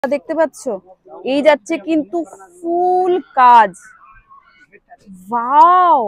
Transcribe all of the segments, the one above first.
দেখতে পাচ্ছ এই যাচ্ছে কিন্তু ফুল কাজ। ওয়াও,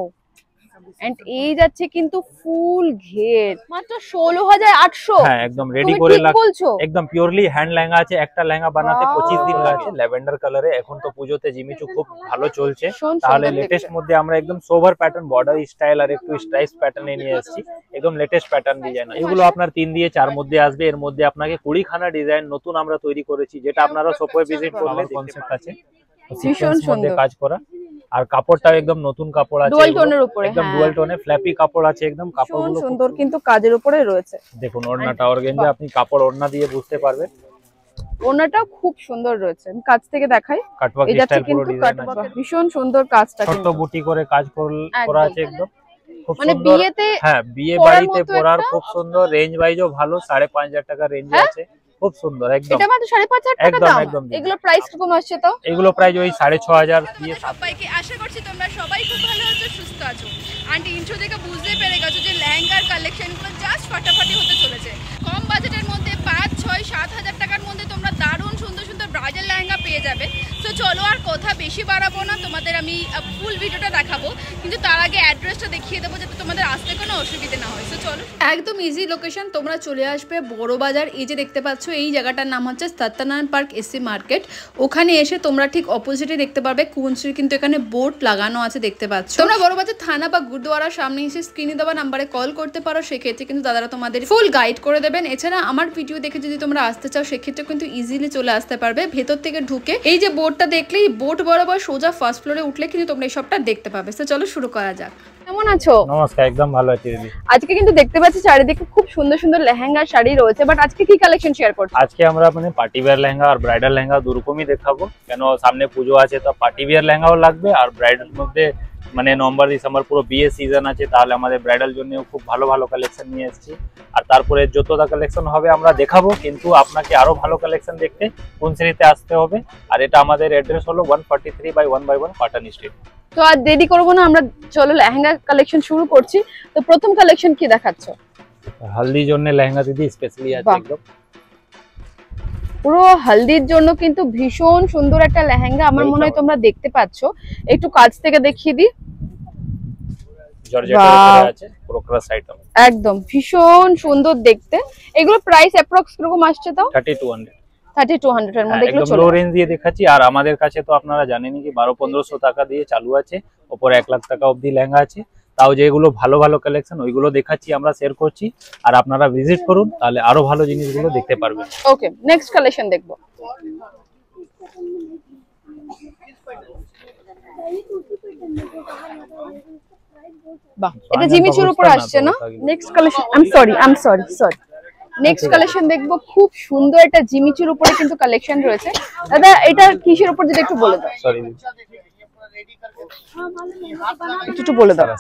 এন্ড এই যাচ্ছে কিন্তু ফুল ঘের মাত্র 16,800। হ্যাঁ একদম রেডি করে বলছো? একদম পিওরলি হ্যান্ড লেহেঙ্গা আছে। একটা লেহেঙ্গা বানাতে 25 দিন লাগে। ল্যাভেন্ডার কালারে এখন তো পুজোতে জিমিচু খুব ভালো চলছে। তাহলে লেটেস্ট মধ্যে আমরা একদম সোভার প্যাটার্ন বর্ডার স্টাইল আর একটু স্ট্রাইপ প্যাটার্নে নিয়ে এসেছি। একদম লেটেস্ট প্যাটার্ন ডিজাইন। এগুলো আপনার 3 দিয়ে 4 মধ্যে আসবে। এর মধ্যে আপনাকে 20 খানা ডিজাইন নতুন আমরা তৈরি করেছি, যেটা আপনারা শপে ভিজিট করলে কনসেপ্ট আছে। ভীষণ সুন্দর কাজ করা, আর কাপড়টাও একদম নতুন কাপড় আছে, ডুয়াল টোনের উপরে, একদম ডুয়াল টোনে ফ্ল্যাপি কাপড় আছে। একদম কাপড়গুলো সুন্দর কিন্তু কাজের উপরে রয়েছে। দেখুন ওড়নাটা অর্গানজা, আপনি কাপড় ওড়না দিয়ে বুঝতে পারবেন। ওড়নাটা খুব সুন্দর রয়েছে, আমি কাছ থেকে দেখাই। কাটওয়ার্ক স্টাইল পুরো ডিজাইন আছে, ভীষণ সুন্দর কাজটা, ছোট বুটি করে কাজ করা আছে একদম খুব মানে সুন্দর। বিয়েতে, হ্যাঁ বিয়ে বাড়িতে পরার খুব সুন্দর। রেঞ্জ ওয়াইজও ভালো, 5,500 টাকা রেঞ্জে আছে। খুব সুন্দর একদম। এটা মাত্র 5,500 টাকা দাম। এগুলো প্রাইস কম আসছে তো? এগুলো প্রাইস ওই 6,500 দিয়ে। সবাইকে আশা করছি তোমরা সবাই খুব ভালো আছো, সুস্থ আছো। আন্টি ইন্ট্রো দেখে বুঝতেই পেরে গেছো যে লেহেঙ্গার কালেকশনগুলো জাস্ট ফাটাফাটি হতে চলেছে। কম বাজেটের মধ্যে 5, 6, 7,000 টাকার মধ্যে তোমরা দারুণ সুন্দর সুন্দর ব্রাইডাল লেহেঙ্গা পেয়ে যাবে। তো চলো আর কথা বেশি বাড়াবো না, তোমাদের আমি ফুল ভিডিওটা দেখাবো, কিন্তু তার আগে অ্যাড্রেসটা দেখিয়ে দেবো যাতে তোমাদের আসতে কোনো অসুবিধা না হয়। তো চলো, একদম ইজি লোকেশন, তোমরা চলে আসবে বড় বাজার। এই যে দেখতে পাচ্ছ এই জায়গাটার নাম হচ্ছে সত্যনারায়ণ পার্ক এসসি মার্কেট। ওখানে এসে তোমরা ঠিক অপোজিটে দেখতে পারবে কুঞ্চির কিন্তু এখানে বোর্ড লাগানো আছে, দেখতে পাচ্ছ। তোমরা বড় বাজার থানা বা গুরুদুয়ারার সামনে এসে স্ক্রিনে দেওয়া নাম্বারে কল করতে পারো, সেক্ষেত্রে কিন্তু দাদারা তোমাদের ফুল গাইড করে দেবেন। এছাড়া আমার ভিডিও দেখে যদি তোমরা আসতে চাও সেক্ষেত্রে কিন্তু ইজিলি চলে আসতে পারবে। ভেতর থেকে ঢুকে এই যে বোর্ডটা দেখলেই বোর্ড বরাবর সোজা ফার্স্ট ফ্লোরে উঠলে কিন্তু তোমরা এই সবটা দেখতে পাবে। তো চলো শুরু করা যাক। কেমন আছো? নমস্কার, একদম ভালো আছি দিদি। আজকে কিন্তু দেখতে পাচ্ছি চারিদিকে খুব সুন্দর সুন্দর লেহেঙ্গা শাড়ি রয়েছে, বাট আজকে কি কালেকশন শেয়ার করছো? আজকে আমরা মানে পার্টি ওয়্যার লেহেঙ্গা আর ব্রাইডাল লেহেঙ্গা দুরকমই দেখাবো। কেন সামনে পুজো আছে, তো পার্টি ওয়্যার লেহেঙ্গাও লাগবে, আর ব্রাইডাল মধ্যে মানে নভেম্বর ডিসেম্বর পুরো বিয়ে সিজন আছে, তাহলে আমাদের ব্রাইডাল জন্য খুব ভালো ভালো কালেকশন নিয়ে এসেছি। আর তারপরে যতটা কালেকশন হবে আমরা দেখাবো, কিন্তু আপনাকে আরো ভালো কালেকশন দেখতে কোন শ্রেণীতে আসতে হবে। আর এটা আমাদের অ্যাড্রেস হলো 143/1/1 পাটান স্ট্রিট। তো আর দেরি করবো না, আমরা চলো লেহেঙ্গা কালেকশন শুরু করছি। তো প্রথম কালেকশন কি দেখাচ্ছ? হলদির জন্য লেহেঙ্গা দিদি স্পেশালি আছে একদম। পুরো হলদির জন্য কিন্তু ভীষণ সুন্দর একটা লেহেঙ্গা, আমার মনে হয় তোমরা দেখতে পাচ্ছ। একটু কাছ থেকে দেখিয়ে দিই। জর্জেটের উপরে আছে, পুরো ক্রাশ আইটেম, একদম ভীষণ সুন্দর দেখতে। এগুলো প্রাইস অ্যাপ্রক্স কিরকম আসছে? তো 3200 এর মধ্যে এগুলো একদম লো রেঞ্জ দিয়ে দেখাচ্ছি। আর আমাদের কাছে তো আপনারা জানেনই কি 1200-1500 টাকা দিয়ে চালু আছে, উপরে 1 লাখ টাকা অবধি লেহেঙ্গা আছে। তাও যেগুলো ভালো ভালো কালেকশন ওইগুলো দেখাচ্ছি, আমরা শেয়ার করছি। আর আপনারা ভিজিট করুন, তাহলে আরো ভালো জিনিসগুলো দেখতে পারবেন। ওকে, নেক্সট কালেকশন দেখবো। বাহ, এটা জিমিচুর উপর আসছে না? Next collection, I am sorry next collection দেখবো। খুব সুন্দর একটা জিমিচুর উপরে কিন্তু কালেকশন রয়েছে। দাদা এটা কিসের উপর যদি একটু বলে দাও। সরি একটু বলে দাও।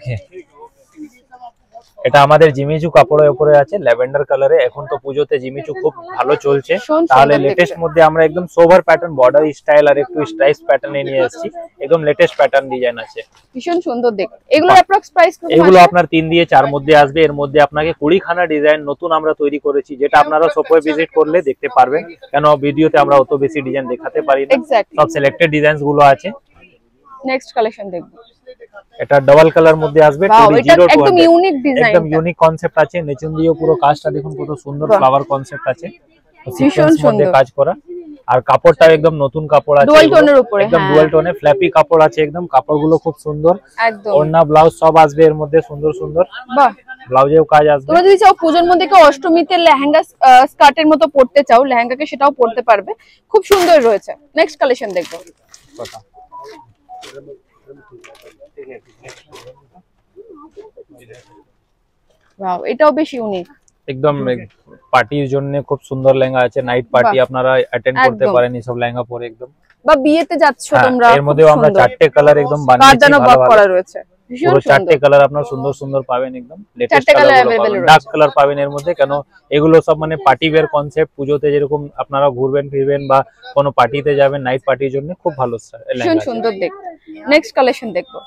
এটা আমাদের জিমিচু কাপড়ের উপরে আছে ল্যাভেন্ডার কালারে। এখন তো পুজোতে জিমিচু খুব ভালো চলছে, তাহলে লেটেস্ট মধ্যে আমরা একদম সোভার প্যাটার্ন বর্ডার স্টাইল আর একটু স্ট্রাইপ প্যাটার্নে নিয়ে এসেছি। একদম লেটেস্ট প্যাটার্ন ডিজাইন আছে, ভীষণ সুন্দর দেখতে। এগুলো অ্যাপ্রক্স প্রাইস কত? এগুলো আপনার 3 দিয়ে 4 মধ্যে আসবে। এর মধ্যে আপনাকে 20 খানা ডিজাইন নতুন আমরা তৈরি করেছি, যেটা আপনারা শপে ভিজিট করলে দেখতে পারবেন। কেন ভিডিওতে আমরা অত বেশি ডিজাইন দেখাতে পারি না, সব সিলেক্টেড ডিজাইনস গুলো আছে। নেক্সট কালেকশন দেখব। এটা ডাবল কালার মধ্যে আসবে, একদম ইউনিক ডিজাইন, একদম ইউনিক কনসেপ্ট আছে। নিচন দিয়ে পুরো কাজটা দেখুন, কত সুন্দর ফ্লাওয়ার কনসেপ্ট আছে, ভীষণ সুন্দর কাজ করা। আর কাপড়টাও একদম নতুন কাপড় আছে, ডুয়াল টোনের উপরে, একদম ডুয়াল টোনে ফ্ল্যাপি কাপড় আছে। একদম কাপড়গুলো খুব সুন্দর, একদম ওড়না ব্লাউজ সব আসবে এর মধ্যে সুন্দর সুন্দর। বাহ, ব্লাউজেও কাজ আসবে। তোমরা যদি চাও পূজোর মধ্যে কেউ অষ্টমীতে লেহেঙ্গা স্কার্টের মতো পরতে চাও, লেহেঙ্গাকে সেটাও পরতে পারবে, খুব সুন্দর রয়েছে। নেক্সট কালেকশন দেখবো। ওয়াও, এটাও বেশ ইউনিক। একদম পার্টির জন্য খুব সুন্দর লেহেঙ্গা আছে। নাইট পার্টি আপনারা অ্যাটেন্ড করতে পারেন এই সব লেহেঙ্গা পরে, একদম বা বিয়েতে যাচ্ছো তোমরা। এর মধ্যেও আমরা 4টে কালার একদম বানিয়েছি, ভালো করা রয়েছে। পুরো 4টে কালার আপনারা সুন্দর সুন্দর পাবেন, একদম লেটেস্ট কালার পাবেন, ডার্ক কালার পাবেন এর মধ্যে। কেন এগুলো সব মানে পার্টি ওয়্যার কনসেপ্ট। পুজোতে যেরকম আপনারা ঘুরবেন ফিরবেন বা কোনো পার্টিতে যাবেন, নাইট পার্টির জন্য খুব ভালো লেহেঙ্গা, সুন্দর দেখতে। নেক্সট কালেকশন দেখবো।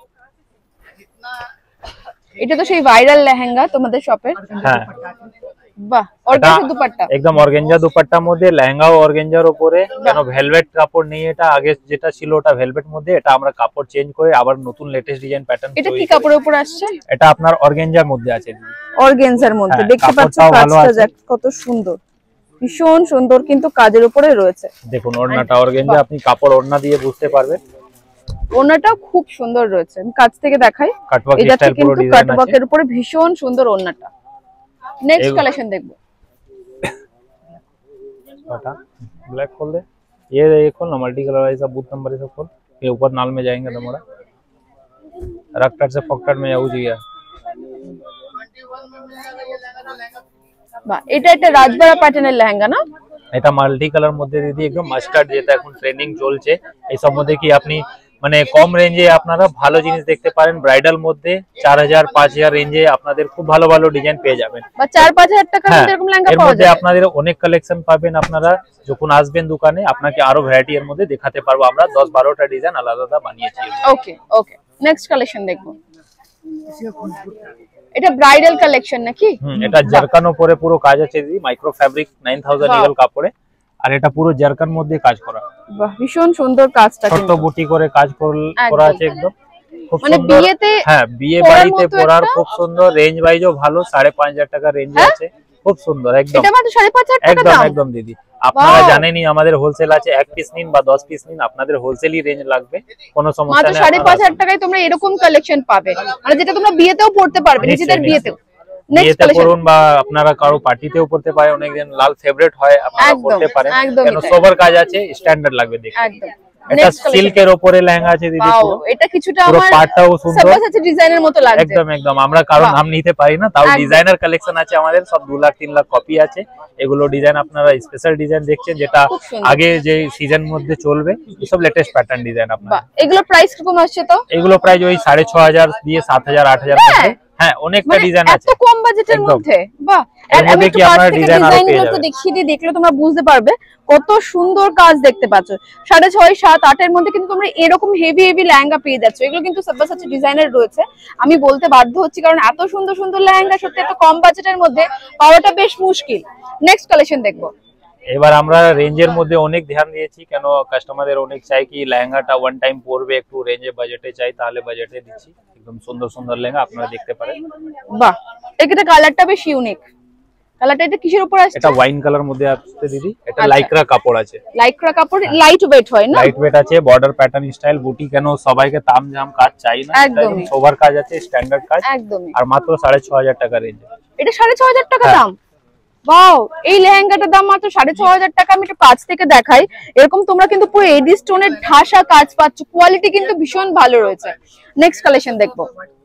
এটা তো সেই ভাইরাল লেহেঙ্গা তোমাদের শপের। হ্যাঁ, বাহ, অর্গানজা দুপাট্টা, একদম অর্গানজা দুপাট্টার মধ্যে লেহেঙ্গা ও অর্গানজার উপরে, কেন ভেলভেট কাপড় নেই, এটা আগে যেটা ছিল ওটা ভেলভেট মধ্যে, এটা আমরা কাপড় চেঞ্জ করে আবার নতুন লেটেস্ট ডিজাইন প্যাটার্ন। এটা কি কাপড়ের উপর আসছে? এটা আপনার অর্গানজার মধ্যে আছে, অর্গানজার মধ্যে। দেখতে পাচ্ছ কাজটা কত সুন্দর, ভীষণ সুন্দর কিন্তু কাজের উপরে রয়েছে। দেখুন ওড়নাটা অর্গানজা, আপনি কাপড় ওড়না দিয়ে বুঝতে পারবেন। ওড়নাটাও খুব সুন্দর রয়েছে, আমি কাছ থেকে দেখাই। এটা কিন্তু কাটওয়ার্কের উপরে ভীষণ সুন্দর ওড়নাটা। नेक्स्ट कलेक्शन देखो, बेटा ब्लैक खोल दे, ये खोल ना, multi colour wise booth number सब खोल, ये ऊपर नाल में जाएंगे तुम्हारा रक्टर से फक्टर में जाऊ जी। বাহ, এটা একটা রাজবাড়া প্যাটার্নের লেহেঙ্গা না? এটা মাল্টি কালার মধ্যে দিদি, একদম মাস্টার্ড যেটা এখন ট্রেন্ডিং চলছে, এই সব মধ্যে কি আপনি মানে কম রেঞ্জে আপনারা ভালো জিনিস দেখতে পারেন। ব্রাইডাল মধ্যে 4000 5000 রেঞ্জে আপনাদের খুব ভালো ভালো ডিজাইন পেয়ে যাবেন, বা 4-5000 টাকার মধ্যে এরকম লেহেঙ্গা পাওয়া যায়। এর মধ্যে আপনাদের অনেক কালেকশন পাবেন, আপনারা যখন আসবেন দোকানে আপনাকে আরো ভ্যারাইটি এর মধ্যে দেখাতে পারবো। আমরা 10-12টা ডিজাইন আলাদা আলাদা বানিয়েছি। ওকে ওকে, নেক্সট কালেকশন দেখবো। এটা ব্রাইডাল কালেকশন নাকি? এটা জারকানো পরে পুরো কাজ আছে দিদি, মাইক্রো ফ্যাব্রিক 9000 রিয়াল কাপড়ে, আর এটা পুরো জারকান মধ্যে কাজ করা। বাহ, ভীষণ সুন্দর কাজটা, ছোট বুটি করে কাজ করা আছে একদম, খুব মানে সুন্দর। বিয়েতে, হ্যাঁ বিয়ে বাড়িতে পরার খুব সুন্দর। রেঞ্জ ওয়াইজও ভালো, 5500 টাকা রেঞ্জে আছে, খুব সুন্দর একদম। এটা মাত্র 5500 টাকা দাম? একদম একদম দিদি, আপনারা জানেনই আমাদের হোলসেল আছে, 1 পিস নিন বা 10 পিস নিন, আপনাদের হোলসেলই রেঞ্জ লাগবে, কোনো সমস্যা নেই। মাত্র 5500 টাকায় তোমরা এরকম কালেকশন পাবে, মানে যেটা তোমরা বিয়েতেও পড়তে পারবে, নিজেদের বিয়েতেও। বিয়েতে পরুন বা আপনারা কারো পার্টিতেও পড়তে পারে, অনেকদিন লাল ফেভারিট হয়, আপনারা পড়তে পারেন, কেন সোবার কাজ আছে, স্ট্যান্ডার্ড লাগবে দেখতে। একদম। এটা সিল্কের উপরে লেহেঙ্গা আছে দিদি, পুরো এটা কিছুটা পুরো আমার পাটটাও সুন্দর, সাবাসাচি ডিজাইনের মতো লাগছে। একদম একদম, আমরা কারণ নাম নিতে পারি না, তাও ডিজাইনার কালেকশন আছে আমাদের, সব 2 লাখ 3 লাখ কপি আছে। এগুলো ডিজাইন আপনারা স্পেশাল ডিজাইন দেখছেন, যেটা আগে যে সিজন মধ্যে চলবে, এসব লেটেস্ট প্যাটার্ন ডিজাইন আপনারা। এগুলো প্রাইস কিরকম আসছে তো? এগুলো প্রাইস ওই 6500 দিয়ে 7000 8000 মধ্যে। হ্যাঁ অনেকটা ডিজাইন আছে, এত কম বাজেটের মধ্যে। বাহ, আমি একটু ডিজাইনগুলো তো দেখিয়ে দিই, দেখলে তোমরা বুঝতে পারবে কত সুন্দর কাজ দেখতে পাচ্ছ। 6.5 7 8 এর মধ্যে কিন্তু তোমরা এরকম হেভি হেভি লেহেঙ্গা পেয়ে যাচ্ছ। এগুলো কিন্তু সাবাসাচি ডিজাইনের রয়েছে, আমি বলতে বাধ্য হচ্ছি, কারণ এত সুন্দর সুন্দর লেহেঙ্গা সত্যি এত কম বাজেটের মধ্যে পাওয়াটা বেশ মুশকিল। নেক্সট কালেকশন দেখবো। এবার আমরা রেঞ্জের মধ্যে অনেক ধ্যান দিয়েছি, কেন কাস্টমারদের অনেক চাই কি লেহেঙ্গাটা ওয়ান টাইম পরবে, একটু রেঞ্জে বাজেটে চাই, তাহলে বাজেটে দিচ্ছি একদম সুন্দর সুন্দর লেহেঙ্গা, আপনারা দেখতে পারেন। বাহ, এটা কালারটা বেশ ইউনিক। কালারটা এটা কিসের উপর আসছে? এটা ওয়াইন কালার মধ্যে আসছে দিদি, এটা লাইক্রা কাপড় আছে। লাইক্রা কাপড়, লাইট ওয়েট হয় না? লাইট ওয়েট আছে, বর্ডার প্যাটার্ন স্টাইল বুটি, কেন সবাইকে তামঝাম কাজ চাই না, একদম সোবার কাজ আছে, স্ট্যান্ডার্ড কাজ একদম। আর মাত্র 6500 টাকা রেঞ্জ। এটা 6500 টাকা দাম? ওয়াও, এই লেহেঙ্গাটার দাম মাত্র 6500 টাকা। আমি একটু কাছ থেকে দেখাই, এরকম তোমরা কিন্তু পুরো এডি স্টোনের ঢাসা কাজ পাচ্ছ, কোয়ালিটি কিন্তু ভীষণ ভালো রয়েছে। নেক্সট কালেকশন দেখবো।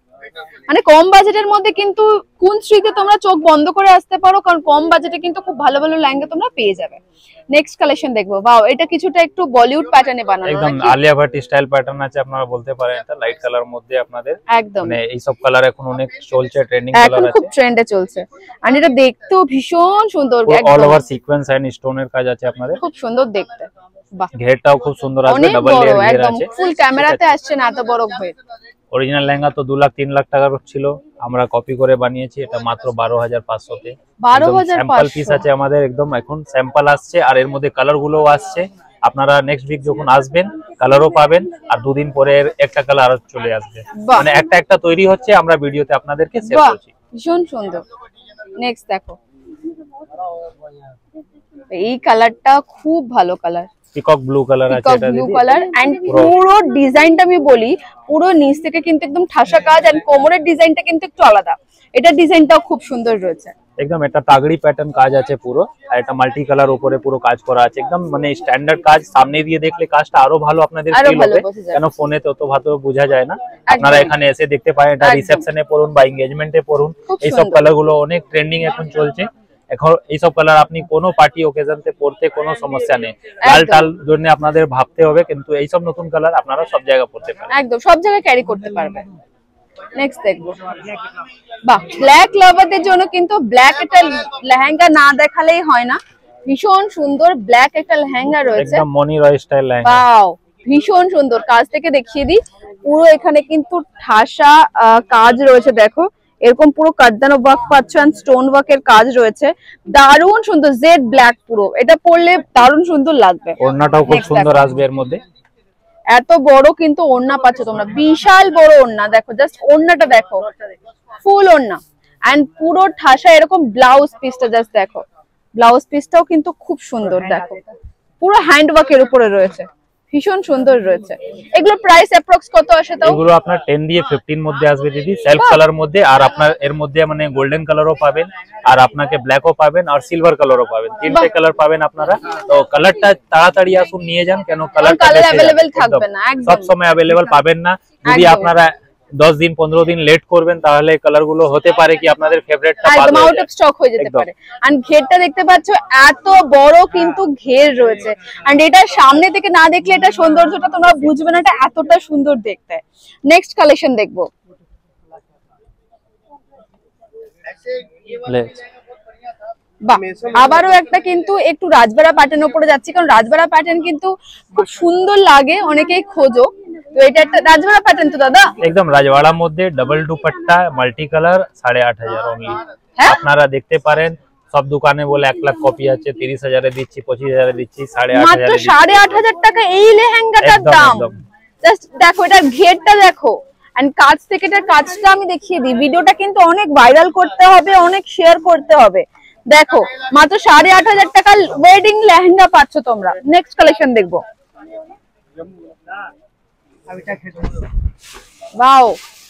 মানে কম বাজেটের মধ্যে কিন্তু কোন স্ট্রিটে তোমরা চোখ বন্ধ করে আসতে পারো, কারণ কম বাজেটে কিন্তু খুব ভালো ভালো লেহেঙ্গা তোমরা পেয়ে যাবে। নেক্সট কালেকশন দেখবো। ওয়াও, এটা কিছুটা একটু বলিউড প্যাটার্নে বানানো, একদম আলিয়া ভাট স্টাইল প্যাটার্ন আছে, আপনারা বলতে পারেন। এটা লাইট কালার মধ্যে আপনাদের, একদম মানে এই সব কালার এখন অনেক চলছে, ট্রেন্ডিং কালার আছে, খুব ট্রেন্ডে চলছে। আর এটা দেখতেও ভীষণ সুন্দর, অল ওভার সিকোয়েন্স এন্ড স্টোনের কাজ আছে আপনাদের, খুব সুন্দর দেখতে। বাহ, ঘেরটাও খুব সুন্দর আসবে, ডাবল লেয়ার ঘের আছে, ফুল ক্যামেরাতে আসছে না এত বড় ঘের। অরিজিনাল লেহেঙ্গা তো 2 লাখ 3 লাখ টাকার ছিল, আমরা কপি করে বানিয়েছি, এটা মাত্র 12500 তে। 12500 স্যাম্পল পিস আছে আমাদের, একদম এখন স্যাম্পল আসছে, আর এর মধ্যে কালার গুলোও আসছে। আপনারা নেক্সট উইক যখন আসবেন কালারও পাবেন, আর 2 দিন পরে একটা কালার আরো চলে আসবে, মানে একটা একটা তৈরি হচ্ছে, আমরা ভিডিওতে আপনাদেরকে শেয়ার করছি। ভীষণ সুন্দর। নেক্সট দেখো, এই কালারটা খুব ভালো কালার, পিকক ব্লু কালার আছে, এটা ব্লু কালার। এন্ড পুরো ডিজাইনটা আমি বলি, পুরো নিচ থেকে কিন্তু একদম ঠাসা কাজ, এন্ড কোমরের ডিজাইনটা কিন্তু একটু আলাদা, এটা ডিজাইনটাও খুব সুন্দর রয়েছে একদম। এটা তাগড়ি প্যাটার্ন কাজ আছে পুরো, আর এটা মাল্টি কালার উপরে পুরো কাজ করা আছে, একদম মানে স্ট্যান্ডার্ড কাজ। সামনে দিয়ে দেখলে কাজটা আরো ভালো আপনাদের ফিল হবে, কেন ফোনে তো অত ভালো বোঝা যায় না, আপনারা এখানে এসে দেখতে পারেন। এটা রিসেপশনে পরুন বা এনগেজমেন্টে পরুন, এই সব কালার গুলো অনেক ট্রেন্ডিং এখন চলছে। এখন এইসব কালার আপনি কোনো পার্টি ওকেশনতে পরতে কোনো সমস্যা নেই, লাল টাল জন্য আপনাদের ভাবতে হবে, কিন্তু এইসব নতুন কালার আপনারা সব জায়গায় পরতে পারেন, একদম সব জায়গায় ক্যারি করতে পারবেন। নেক্সট দেখবো। বাহ, ব্ল্যাক লাভারদের জন্য কিন্তু ব্ল্যাক একটা লেহেঙ্গা না দেখালেই হয় না, ভীষণ সুন্দর ব্ল্যাক একটা লেহেঙ্গা রয়েছে, একদম মনি রয় স্টাইল লেহেঙ্গা। ওয়াও, ভীষণ সুন্দর। কাজ থেকে দেখিয়ে দিই, পুরো এখানে কিন্তু ঠাসা কাজ রয়েছে, দেখো এরকম পুরো কাটদানো ওয়ার্ক পাচ্ছ এন্ড স্টোন ওয়ার্কের কাজ রয়েছে, দারুণ সুন্দর জেড ব্ল্যাক পুরো, এটা পরলে দারুণ সুন্দর লাগবে। ওড়নাটাও খুব সুন্দর আসবে এর মধ্যে, এত বড় কিন্তু ওড়না পাচ্ছ তোমরা, বিশাল বড় ওড়না, দেখো জাস্ট ওড়নাটা দেখো, ফুল ওড়না এন্ড পুরো ঠাসা এরকম ব্লাউজ পিসটা জাস্ট দেখো, ব্লাউজ পিসটাও কিন্তু খুব সুন্দর, দেখো পুরো হ্যান্ড ওয়ার্কের উপরে রয়েছে, ভীষণ সুন্দর রয়েছে। এগুলো প্রাইস অ্যাপ্রক্স কত আসে তাও? এগুলো আপনার 10 দিয়ে 15 মধ্যে আসবে দিদি, সেলফ কালার মধ্যে, আর আপনার এর মধ্যে মানে গোল্ডেন কালারও পাবেন, আর আপনাকে ব্ল্যাকও পাবেন, আর সিলভার কালারও পাবেন, তিনটে কালার পাবেন আপনারা। তো কালারটা তাড়াতাড়ি আসুন নিয়ে যান, কেন কালারটা अवेलेबल থাকবে না, একদম সব সময় अवेलेबल পাবেন না। যদি আপনারা 10 দিন 15 দিন লেট করবেন তাহলে কালার গুলো হতে পারে কি আপনাদের ফেভারিটটা একদম আউট অফ স্টক হয়ে যেতে পারে। এন্ড ঘেরটা দেখতে পাচ্ছ এত বড় কিন্তু ঘের রয়েছে, এন্ড এটা সামনে থেকে না দেখলে এটা সৌন্দর্যটা তোমরা বুঝবে না, এটা এতটা সুন্দর দেখতে। নেক্সট কালেকশন দেখবো, বাহ আবারও একটা কিন্তু একটু রাজবাড়া প্যাটার্নের উপরে যাচ্ছি, কারণ রাজবাড়া প্যাটার্ন কিন্তু খুব সুন্দর লাগে, অনেকেই খোঁজো। তো এটা একটা রাজবাড়া প্যাটার্ন তো দাদা, একদম রাজবাড়ার মধ্যে double dupatta multi colour 8500 only. আপনারা দেখতে পারেন সব দোকানে বলে 1 লাখ কপি আছে, 30,000 এ দিচ্ছি, 25,000 এ দিচ্ছি, 8,500 মাত্র 8,500 টাকা এই লেহেঙ্গাটার দাম। জাস্ট দেখো এটার ঘেরটা দেখো, এন্ড কাজ থেকে এটার কাজটা আমি দেখিয়ে দিই, ভিডিওটা কিন্তু অনেক ভাইরাল করতে হবে, অনেক শেয়ার করতে হবে। দেখো মাত্র 8,500 টাকা ওয়েডিং লেহেঙ্গা পাচ্ছ তোমরা। নেক্সট কালেকশন দেখবো, ওয়াও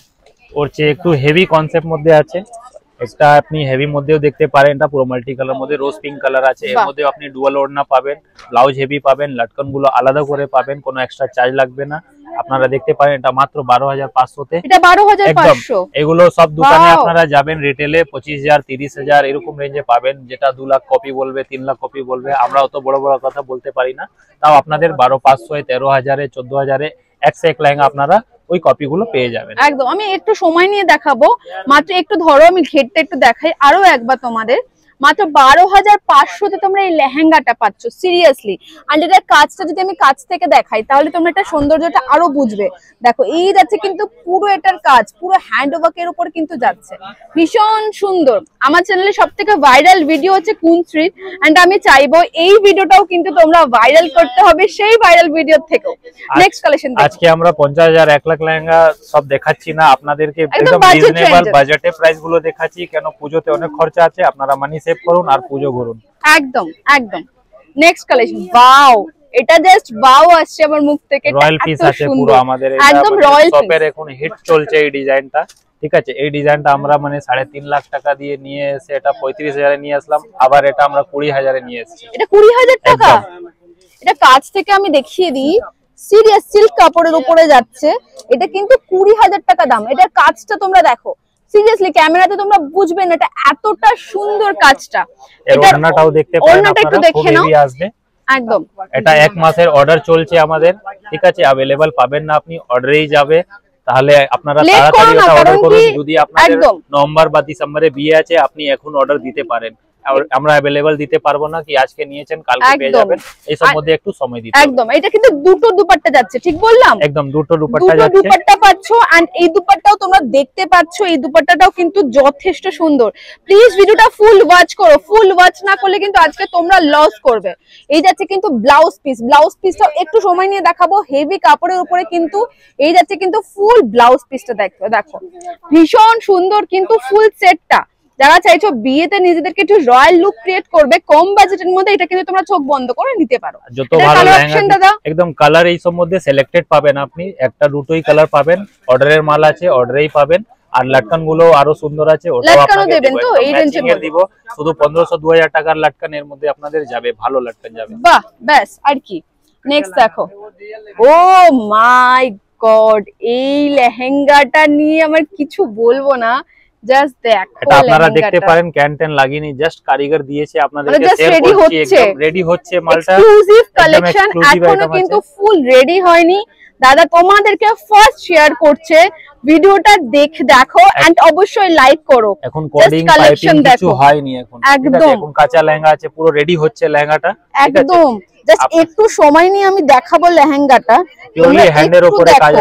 ওর চেয়ে একটু হেভি কনসেপ্ট মধ্যে আছে, একটা আপনি হেভি মধ্যেও দেখতে পারেন, এটা পুরো মাল্টি কালার মধ্যে রোজ পিঙ্ক কালার আছে, এর মধ্যে আপনি ডুয়াল ওড়না পাবেন, ব্লাউজ হেভি পাবেন, লটকন গুলো আলাদা করে পাবেন, কোনো এক্সট্রা চার্জ লাগবে না। আপনারা দেখতে পারেন এটা মাত্র 12,500 তে, এটা 12,500। এগুলো সব দোকানে আপনারা যাবেন রিটেলে 25,000 30,000 এরকম রেঞ্জে পাবেন, যেটা 2 লাখ কপি বলবে, 3 লাখ কপি বলবে, আমরা অত বড় বড় কথা বলতে পারি না। তাও আপনাদের 12,500 13,000 14,000 এক সে এক লেহেঙ্গা আপনারা ওই কপি গুলো পেয়ে যাবেন। একদম আমি একটু সময় নিয়ে দেখাবো, মাত্র একটু ধরো আমি ঘেরটা একটু দেখাই আরো একবার তোমাদের। মাত্র 12,500 তে তোমরা এই লেহেঙ্গাটা পাচ্ছ, সিরিয়াসলি। আর এটার কাজটা যদি আমি কাছ থেকে দেখাই তাহলে তোমরা এটা সৌন্দর্যটা আরো বুঝবে। দেখো এই যাচ্ছে কিন্তু পুরো এটার কাজ পুরো হ্যান্ড ওয়ার্কের উপর কিন্তু যাচ্ছে, ভীষণ সুন্দর। আমার চ্যানেলে সবথেকে ভাইরাল ভিডিও হচ্ছে কুনশ্রীর, এন্ড আমি চাইবো এই ভিডিওটাও কিন্তু তোমরা ভাইরাল করতে হবে সেই ভাইরাল ভিডিও থেকেও। নেক্সট কালেকশন আজকে আমরা 50,000 1 লাখ লেহেঙ্গা সব দেখাচ্ছি না, আপনাদেরকে একদম রিজনেবল বাজেটে প্রাইস গুলো দেখাচ্ছি, কেন পুজোতে অনেক খরচা আছে, আপনারা মানি সেভ করুন আর পুজো করুন। একদম একদম। নেক্সট কালেকশন, ওয়াও এটা জাস্ট ওয়াও আসছে আমার মুখ থেকে, রয়্যাল পিস আছে পুরো আমাদের, একদম রয়্যাল পিস। শপের এখন হিট চলছে এই ডিজাইনটা, ঠিক আছে। এই ডিজাইনটা আমরা মানে 3.5 লাখ টাকা দিয়ে নিয়ে এসে এটা 35,000 এ নিয়ে আসলাম, আবার এটা আমরা 20,000 এ নিয়ে এসেছি। এটা 20,000 টাকা? এটা কাজ থেকে আমি দেখিয়ে দিই, সিরিয়াস সিল্ক কাপড়ের উপরে যাচ্ছে, এটা কিন্তু 20,000 টাকা দাম। এটার কাজটা তোমরা দেখো, সিরিয়াসলি ক্যামেরাতে তোমরা বুঝবে না এটা এতটা সুন্দর কাজটা। এটা ওড়নাটাও দেখতে পারেন আপনারা, একটু দেখে নাও, আসবে একদম। এটা 1 মাসের অর্ডার চলছে আমাদের, ঠিক আছে, अवेलेबल পাবেন না, আপনি অর্ডারেই যাবে, তাহলে আপনারা তাড়াতাড়ি এটা অর্ডার করুন। যদি আপনাদের নভেম্বর বা ডিসেম্বরে বিয়ে আছে আপনি এখন অর্ডার দিতে পারেন, আমরা अवेलेबल দিতে পারবো না, কি আজকে নিয়েছেন কালকে পেয়ে যাবেন, এই সব মধ্যে একটু সময় দিতে হবে। একদম। এটা কিন্তু দুটো দুপাট্টা যাচ্ছে, ঠিক বললাম? একদম দুটো দুপাট্টা যাচ্ছে, দুটো দুপাট্টা পাচ্ছো, এন্ড এই দুপাট্টাও তোমরা দেখতে পাচ্ছো, এই দুপাট্টাটাও কিন্তু যথেষ্ট সুন্দর। প্লিজ ভিডিওটা ফুল ওয়াচ করো, ফুল ওয়াচ না করলে কিন্তু আজকে তোমরা লস করবে। এই যাচ্ছে কিন্তু ব্লাউজ পিস, ব্লাউজ পিসটাও একটু সময় নিয়ে দেখাবো, হেভি কাপড়ের উপরে কিন্তু এই যাচ্ছে কিন্তু ফুল ব্লাউজ পিসটা দেখো ভীষণ সুন্দর কিন্তু ফুল সেটটা। যারা চাইছো বিয়েতে নিজেদেরকে একটু রয়্যাল লুক ক্রিয়েট করবে কম বাজেটের মধ্যে, এটা কিন্তু তোমরা চোখ বন্ধ করে নিতে পারো। যত ভালো লেহেঙ্গা একদম কালার এই সব মধ্যে সিলেক্টেড পাবেন, আপনি একটা দুটোই কালার পাবেন, অর্ডারের মাল আছে অর্ডারেই পাবেন, আর লটকন গুলো আরো সুন্দর আছে, ওটাও আপনাকে দেবেন তো এই রেঞ্জে দিব। শুধু 1500-2000 টাকার লটকন এর মধ্যে আপনাদের যাবে, ভালো লটকন যাবে। বাহ ব্যাস আর কি। নেক্সট দেখো, ও মাই গড, এই লেহেঙ্গাটা নিয়ে আমার কিছু বলবো না, জাস্ট দেখো। এটা আপনারা দেখতে পারেন ক্যান্টেন লাগিনি, জাস্ট কারিগর দিয়েছে, আপনাদেরকে শেয়ার করছি, একদম রেডি হচ্ছে মালটা, এক্সক্লুসিভ কালেকশন, এখনো কিন্তু ফুল রেডি হয়নি। দাদা তোমাদেরকে ফার্স্ট শেয়ার করছে, ভিডিওটা দেখো এন্ড অবশ্যই লাইক করো। এখন কোডিং পাইপিং কিছু হয়নি, এখন একদম এখন কাঁচা লেহেঙ্গা আছে, পুরো রেডি হচ্ছে লেহেঙ্গাটা, একদম। জাস্ট একটু সময় নিয়ে আমি দেখাবো লেহেঙ্গাটা, পিওরলি হ্যান্ডের উপরে কাজ আছে,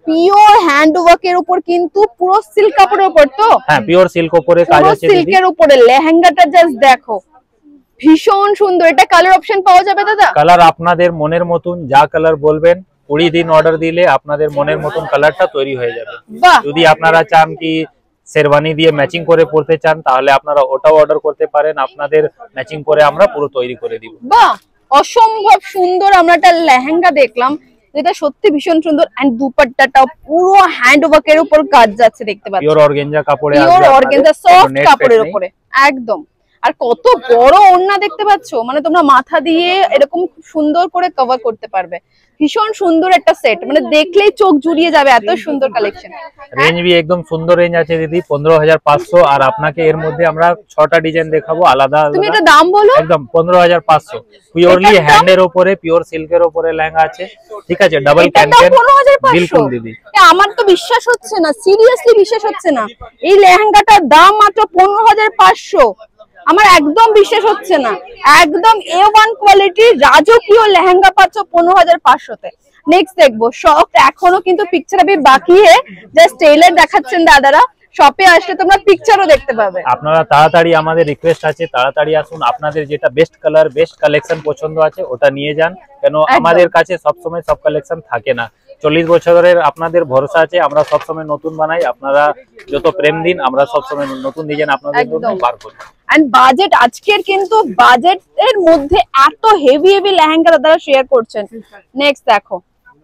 পিওর হ্যান্ড ওয়ার্কের উপর, কিন্তু পুরো সিল্ক কাপড়ের উপর। তো হ্যাঁ, পিওর সিল্ক উপরে কাজ আছে দিদি। সিল্কের উপরে লেহেঙ্গাটা জাস্ট দেখো, ভীষণ সুন্দর। এটা কালার অপশন পাওয়া যাবে দাদা? কালার আপনাদের মনের মতন, যা কালার বলবেন 20 দিন অর্ডার দিলে আপনাদের মনের মতন কালারটা তৈরি হয়ে যাবে। যদি আপনারা চান কি শেরওয়ানি দিয়ে ম্যাচিং করে পরতে চান, তাহলে আপনারা ওটাও অর্ডার করতে পারেন, আপনাদের ম্যাচিং করে আমরা পুরো তৈরি করে দিব। বাহ, অসম্ভব সুন্দর। আমরা একটা লেহেঙ্গা দেখলাম যেটা সত্যি ভীষণ সুন্দর, এন্ড দুপাট্টাটাও পুরো হ্যান্ড ওয়ার্কের উপর কাজ যাচ্ছে, দেখতে পাচ্ছেন। পিওর অর্গানজা কাপড়ে আসবে, পিওর অর্গানজা সফট কাপড়ের উপরে একদম। আর কত বড় ওড়না দেখতে পাচ্ছো, মানে তোমরা মাথা দিয়ে এরকম খুব সুন্দর করে কভার করতে পারবে। ভীষণ সুন্দর একটা সেট, মানে দেখলেই চোখ জুড়িয়ে যাবে, এত সুন্দর কালেকশন। রেঞ্জ भी একদম সুন্দর রেঞ্জ আছে দিদি, 15,500। আর আপনাকে এর মধ্যে আমরা 6টা ডিজাইন দেখাবো আলাদা আলাদা। তুমি এটা দাম বলো। একদম 15,500। পিওরলি হ্যান্ডের উপরে, পিওর সিল্কের উপরে লেহেঙ্গা আছে, ঠিক আছে। ডাবল ক্যানকেন, বিলকুল দিদি। আমার তো বিশ্বাস হচ্ছে না, সিরিয়াসলি বিশ্বাস হচ্ছে না। এই লেহেঙ্গাটার দাম মাত্র 15,500। আমার একদম বিশ্বাস হচ্ছে না। একদম A1 কোয়ালিটির রাজকীয় লেহেঙ্গা পাচ্ছ 15,500 তে। নেক্সট দেখবো সফট, এখনো কিন্তু পিকচার আমি বাকি জাস্ট টেইলার দেখাচ্ছেন দাদারা। শপে আসলে তোমরা পিকচারও দেখতে পাবে। আপনারা তাড়াতাড়ি, আমাদের রিকোয়েস্ট আছে তাড়াতাড়ি আসুন, আপনাদের যেটা বেস্ট কালার বেস্ট কালেকশন পছন্দ আছে ওটা নিয়ে যান, কেন আমাদের কাছে সবসময় সব কালেকশন থাকে না। 40 বছরের আপনাদের ভরসা আছে, আমরা সবসময় নতুন বানাই। আপনারা যত প্রেম দিন, আমরা সবসময় নতুন ডিজাইন আপনাদের জন্য বার করি। এন্ড বাজেট, আজকের কিন্তু বাজেটের মধ্যে এত হেভি হেভি লেহেঙ্গা দাদারা শেয়ার করছেন। নেক্সট দেখো,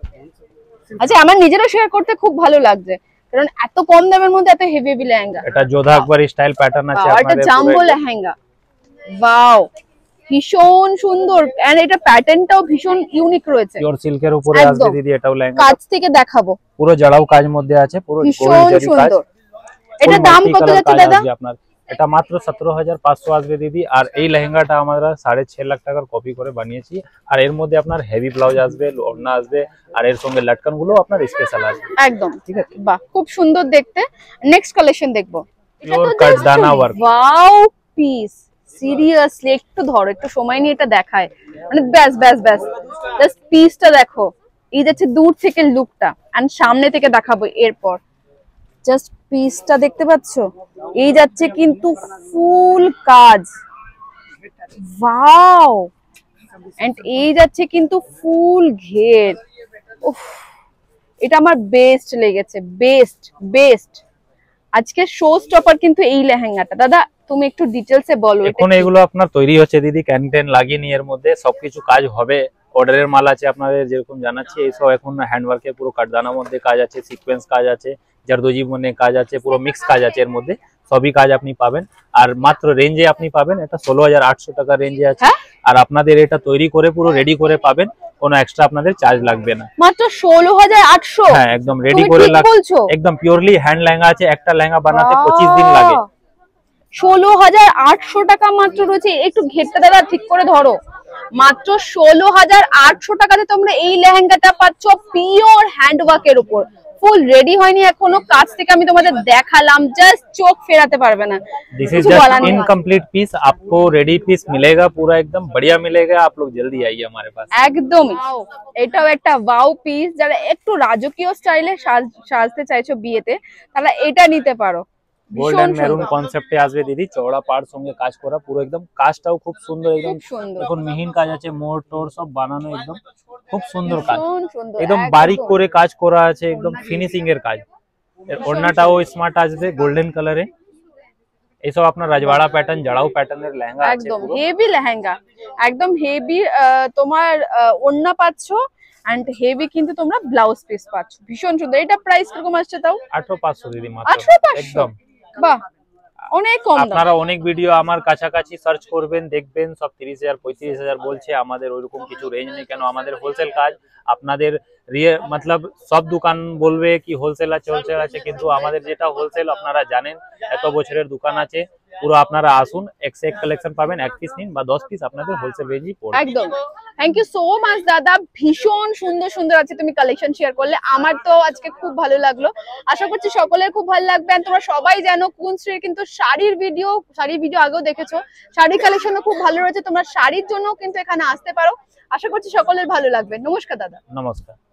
আচ্ছা আমার নিজেরও শেয়ার করতে খুব ভালো লাগছে, কারণ এত কম দামের মধ্যে এত হেভি হেভি লেহেঙ্গা। এটা যোধা আকবর স্টাইল প্যাটার্ন আছে আপনাদের, এটা জাম্বো লেহেঙ্গা। ওয়াও, ভীষণ সুন্দর। এন্ড এটা প্যাটার্নটাও ভীষণ ইউনিক রয়েছে। পিওর সিল্কের উপরে আসবে দিদি, এটাও লেহেঙ্গা। কাজ থেকে দেখাবো, পুরো জড়াও কাজ মধ্যে আছে, পুরো ভীষণ সুন্দর। এটা দাম কত যাচ্ছে দাদা? আপনার এটা মাত্র 17,500 আসবে দিদি। আর এই লেহেঙ্গাটা আমরা 6.5 লাখ টাকার কপি করে বানিয়েছি। আর এর মধ্যে আপনার হেভি ব্লাউজ আসবে, ওড়না আসবে, আর এর সঙ্গে লটকন গুলো আপনার স্পেশাল আসবে। একদম ঠিক আছে, বাহ খুব সুন্দর দেখতে। নেক্সট কালেকশন দেখবো, পিওর কাটদানা ওয়ার্ক। ওয়াও পিস, সিরিয়াসলি একটু ধরো, একটু সময় নিয়ে এটা দেখায়, মানে ব্যাস ব্যাস ব্যাস, জাস্ট পিসটা দেখো। এই যাচ্ছে দূর থেকে লুকটা, এন্ড সামনে থেকে দেখাবো এরপর। জাস্ট পিসটা দেখতে পাচ্ছো, এই যাচ্ছে কিন্তু ফুল কাজ। ওয়াও, এন্ড এই যাচ্ছে কিন্তু ফুল ঘের। উফ, এটা আমার বেস্ট লেগেছে, বেস্ট বেস্ট। আজকে শো স্টপার কিন্তু এই লেহেঙ্গাটা। দাদা তুমি একটু ডিটেইলসে বলো। এখন এগুলো আপনার তৈরি হচ্ছে দিদি, ক্যানটেন লাগিয়ে নিয়ে এর মধ্যে সবকিছু কাজ হবে। অর্ডারের মাল আছে আপনাদের, যেরকম জানাচ্ছি এইসব এখন হ্যান্ডওয়ার্কের পুরো কাটদানার মধ্যে কাজ আছে, সিকোয়েন্স কাজ আছে, জারদোজি মনে কাজ আছে, পুরো মিক্স কাজ আছে এর মধ্যে, সবই কাজ আপনি পাবেন। আর মাত্র রেঞ্জে আপনি পাবেন, এটা 16,800 টাকা রেঞ্জে আছে। আর আপনাদের এটা তৈরি করে পুরো রেডি করে পাবেন, কোনো এক্সট্রা আপনাদের চার্জ লাগবে না। মাত্র 16,800? হ্যাঁ একদম রেডি করে একদম পিওরলি হ্যান্ড লেহেঙ্গা আছে। একটা লেহেঙ্গা বানাতে 25 দিন লাগে। 16,800 টাকা মাত্র রয়েছে। একটু ঘেরটা দাদা ঠিক করে ধরো। মাত্র 16,800 টাকাতে তোমরা এই লেহেঙ্গাটা পাচ্ছ পিওর হ্যান্ডওয়ার্কের উপর। ফুল রেডি হয়নি এখনো, কাজ থেকে আমি তোমাদের দেখালাম, জাস্ট চোখ ফেরাতে পারবে না। This is just incomplete piece, आपको रेडी पीस मिलेगा, पूरा एकदम बढ़िया मिलेगा। आप लोग जल्दी आइए हमारे पास। একদমই, এটাও একটা ওয়াও পিস। যারা একটু রাজকীয় স্টাইলে সাজতে চাইছো বিয়েতে, তারা এটা নিতে পারো। গোল্ডেন মেরুন কনসেপ্টে আসবে দিদি, চওড়া পাড় সঙ্গে কাজ করা, পুরো একদম কাজটাও খুব সুন্দর, একদম এখন মিহিন কাজ আছে, মোড় টোর সব বানানো, একদম খুব সুন্দর কাজ, একদম বারিক করে কাজ করা আছে, একদম ফিনিশিং এর কাজ। এর ওড়নাটাও স্মার্ট আসবে গোল্ডেন কালারে। এইসব আপনার রাজবাড়া প্যাটার্ন, জড়াও প্যাটার্নের লেহেঙ্গা আছে, একদম হেভি লেহেঙ্গা, একদম হেভি। তোমার ওড়না পাচ্ছো এন্ড হেভি, কিন্তু তোমরা ব্লাউজ পিস পাচ্ছ, ভীষণ সুন্দর। এটা প্রাইস কিরকম আসছে তাও? 18,500 দিদি মাত্র। 18,500 একদম, বাহ অনেক কম। আপনারা অনেক ভিডিও আমার কাছাকাছি সার্চ করবেন, দেখবেন সব 30,000 35,000 বলছে। আমাদের ওইরকম কিছু রেঞ্জ নেই, কেন আমাদের হোলসেল কাজ। আপনাদের मतलब সব দোকান বলবে কি হোলসেল আছে হোলসেল আছে, কিন্তু আমাদের যেটা হোলসেল আপনারা জানেন, এত বছরের দোকান আছে পুরো। আপনারা আসুন, এক সে এক কালেকশন পাবেন, এক পিস নিন বা 10 পিস, আপনাদের হোলসেল রেঞ্জই পড়বে। একদম, থ্যাংক ইউ সো মাচ দাদা, ভীষণ সুন্দর সুন্দর আছে তুমি কালেকশন শেয়ার করলে। আমার তো আজকে খুব ভালো লাগলো, আশা করছি সকলের খুব ভালো লাগবে। তোমরা সবাই জানো কুনশ্রীর কিন্তু শাড়ির ভিডিও আগেও দেখেছো, শাড়ির কালেকশনও খুব ভালো রয়েছে। তোমরা শাড়ির জন্য কিন্তু এখানে আসতে পারো। আশা করছি সকলের ভালো লাগবে। নমস্কার দাদা। নমস্কার।